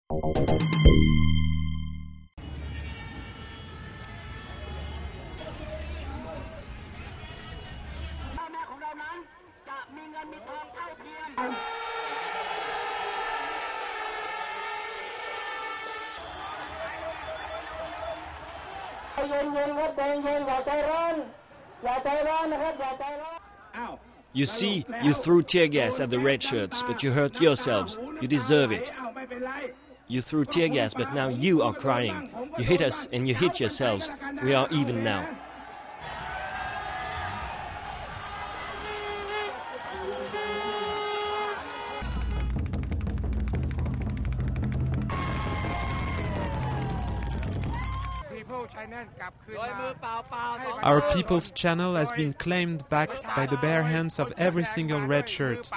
You see, you threw tear gas at the red shirts, but you hurt yourselves. You deserve it. You threw tear gas, but now you are crying. You hit us and you hit yourselves. We are even now. Our People's Channel has been claimed back by the bare hands of every single red shirt.